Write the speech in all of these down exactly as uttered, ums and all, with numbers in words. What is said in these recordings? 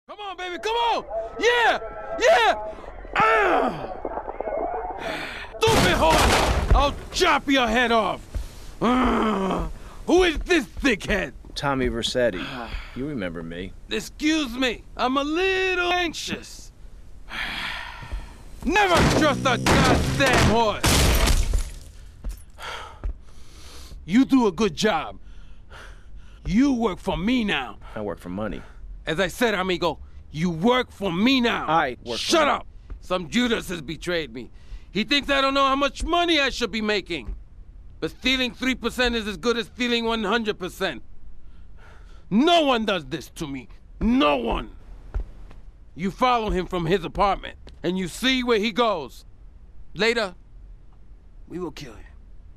Come on, baby, come on! Yeah! Yeah! Ah! Stupid horse! I'll chop your head off! Ah! Who is this thickhead? Tommy Vercetti. You remember me. Excuse me, I'm a little anxious. Never trust a goddamn horse! You do a good job. You work for me now. I work for money. As I said, amigo, you work for me now. I work Shut for up! Some Judas has betrayed me. He thinks I don't know how much money I should be making. But stealing three percent is as good as stealing one hundred percent. No one does this to me. No one. You follow him from his apartment, and you see where he goes. Later, we will kill him.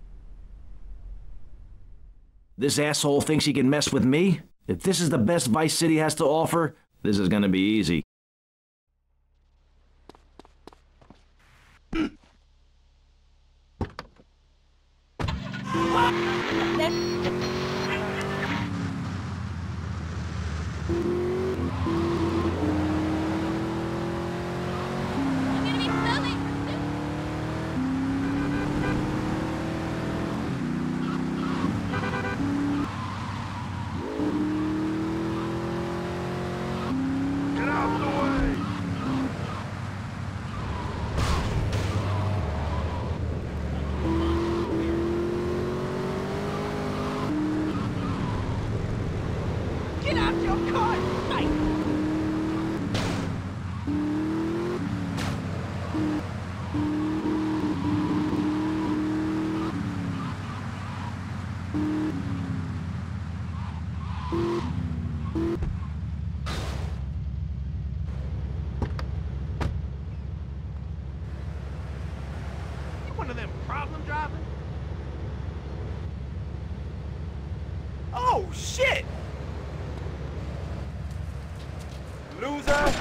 This asshole thinks he can mess with me? If this is the best Vice City has to offer, this is gonna be easy. Get out your car! Right. You one of them problem drivers? Oh, shit! Loser!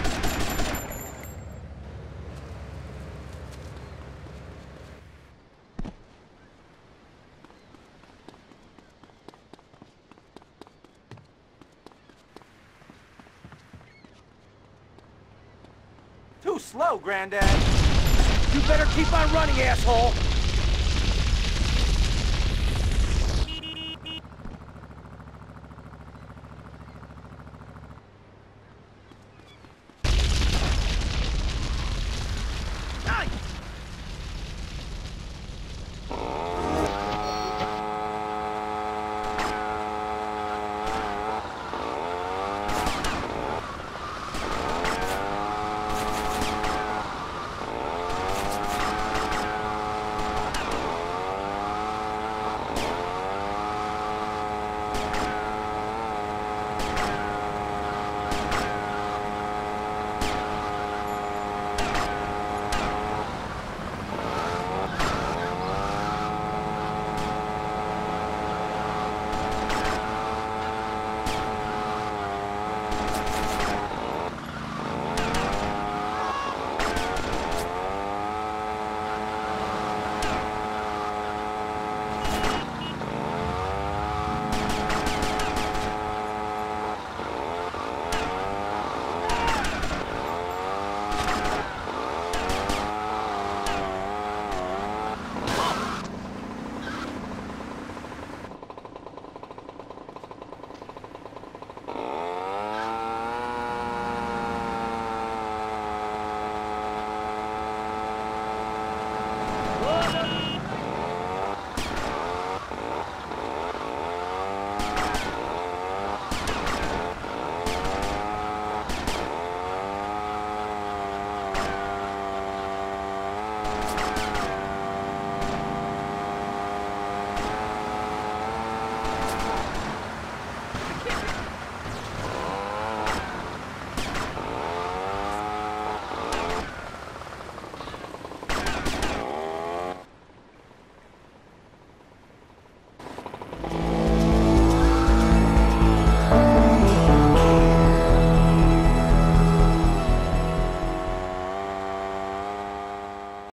Too slow, Granddad. You better keep on running, asshole!